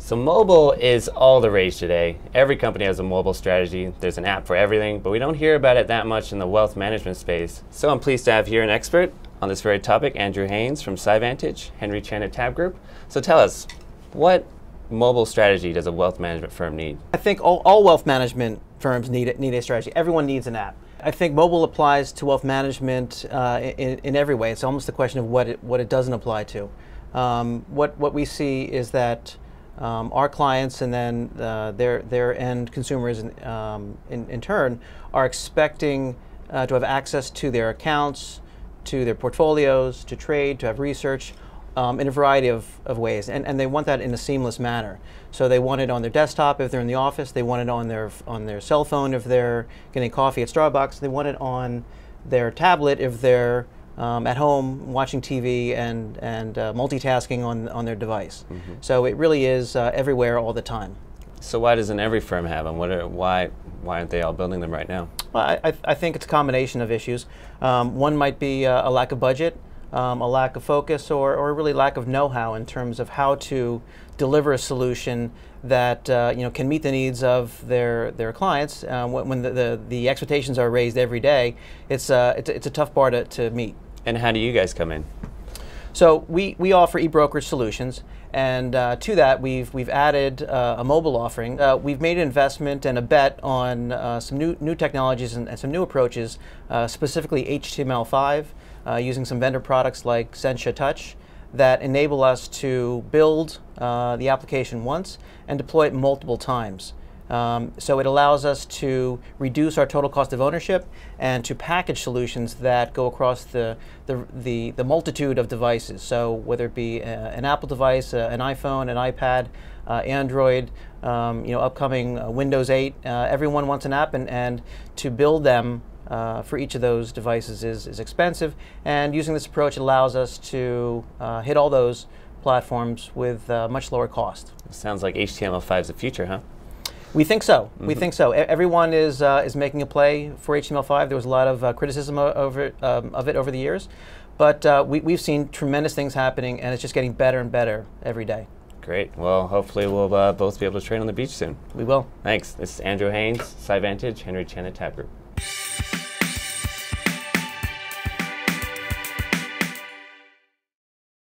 So mobile is all the rage today. Every company has a mobile strategy. There's an app for everything, but we don't hear about it that much in the wealth management space. So I'm pleased to have here an expert on this very topic, Andrew Haines from Scivantage, Henry Chen at Tab Group. So tell us, what mobile strategy does a wealth management firm need? I think all wealth management firms need a strategy. Everyone needs an app. I think mobile applies to wealth management in every way. It's almost a question of what it doesn't apply to. What we see is that our clients and then their end consumers in turn are expecting to have access to their accounts, to their portfolios, to trade, to have research in a variety of ways, and they want that in a seamless manner. So they want it on their desktop if they're in the office, they want it on their cell phone if they're getting coffee at Starbucks, they want it on their tablet if they're at home watching TV and multitasking on their device. Mm-hmm. So it really is everywhere all the time. So why doesn't every firm have them? Why aren't they all building them right now? Well, I think it's a combination of issues. One might be a lack of budget, a lack of focus, or really lack of know-how in terms of how to deliver a solution that can meet the needs of their clients. When the expectations are raised every day, it's a tough bar to meet. And how do you guys come in? So we offer e-brokerage solutions, and to that we've added a mobile offering. We've made an investment and a bet on some new technologies and some new approaches, specifically HTML5, using some vendor products like Sentia Touch, that enable us to build the application once and deploy it multiple times. So it allows us to reduce our total cost of ownership and to package solutions that go across the multitude of devices. So whether it be an Apple device, an iPhone, an iPad, Android, upcoming Windows 8, everyone wants an app, and to build them for each of those devices is expensive. And using this approach allows us to hit all those platforms with much lower cost. It sounds like HTML5 is the future, huh? We think so. Mm-hmm. We think so. Everyone is making a play for HTML5. There was a lot of criticism of it over the years, but we've seen tremendous things happening, and it's just getting better and better every day. Great. Well, hopefully we'll both be able to trade on the beach soon. We will. Thanks. This is Andrew Haines, Scivantage, Henry Chen at Tab Group.